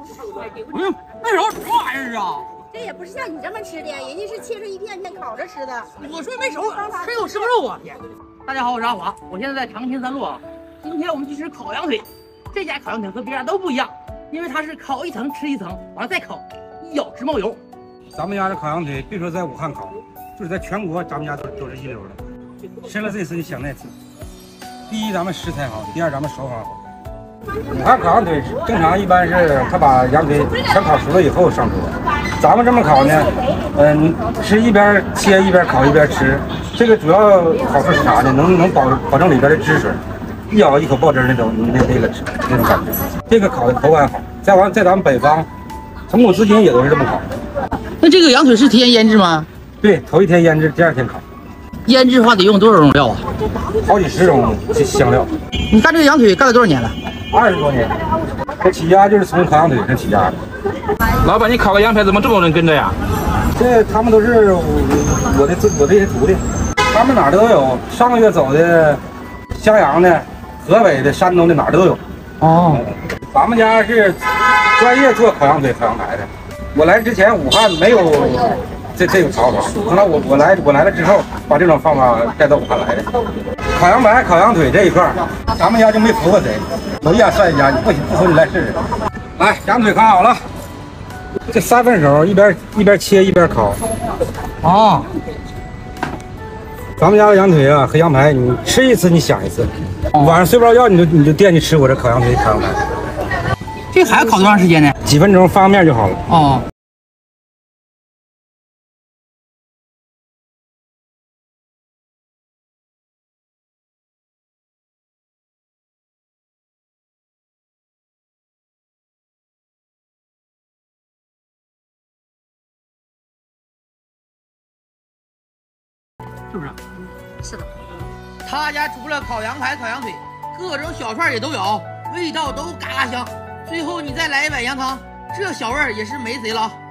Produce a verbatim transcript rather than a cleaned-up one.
哎呦，那揉什么玩意儿啊？ 这也不是像你这么吃的，人家是切成一片片烤着吃的。 我说没熟，谁给我吃个肉啊？天！大家好，我是阿华，我现在在长青三路啊。今天我们去吃烤羊腿，这家烤羊腿和别家都不一样，因为它是烤一层吃一层，完了再烤，一咬直冒油。 咱们家的烤羊腿，别说在武汉烤，就是在全国咱们家都都是一流的。吃了这次就想那次。第一，咱们食材好；第二，咱们手法好。武汉烤羊腿正常一般是他把羊腿全烤熟了以后上桌，咱们这么烤呢，嗯、呃，是一边切一边烤一边吃。这个主要好处是啥呢？能能保保证里边的汁水，一咬一口爆汁那种那那个那种感觉。这个烤的口感好。再往在咱们北方，从古至今也都是这么烤。 那这个羊腿是提前腌制吗？ 对，头一天腌制，第二天烤。 腌制的话得用多少种料啊？ 好几十种香料。 你干这个羊腿干了多少年了？ 二十多年。这起家就是从烤羊腿上起家的。 老板，你烤个羊排怎么这么多人跟着呀？ 这他们都是我的我这些徒弟，他们哪儿都有。上个月走的襄阳的、河北的、山东的哪儿都有。 哦， 咱们家是专业做烤羊腿、烤羊排的。我来之前武汉没有这这种炒法，后来我我来我来了之后，把这种方法带到武汉来的。烤羊排、烤羊腿这一块，咱们家就没服过谁，我一眼算一家，你不行不服你来试试。来，羊腿烤好了，这三分熟，一边一边切一边烤。 哦， 咱们家的羊腿啊和羊排，你吃一次你想一次，晚上睡不着觉你就你就惦记吃我这烤羊腿、烤羊排。 这还要烤多长时间呢？ 几分钟翻个面就好了。 哦。是不是？ 是的。 他家除了烤羊排、烤羊腿，各种小串也都有，味道都嘎嘎香。最后你再来一碗羊汤，这小味儿也是没谁了。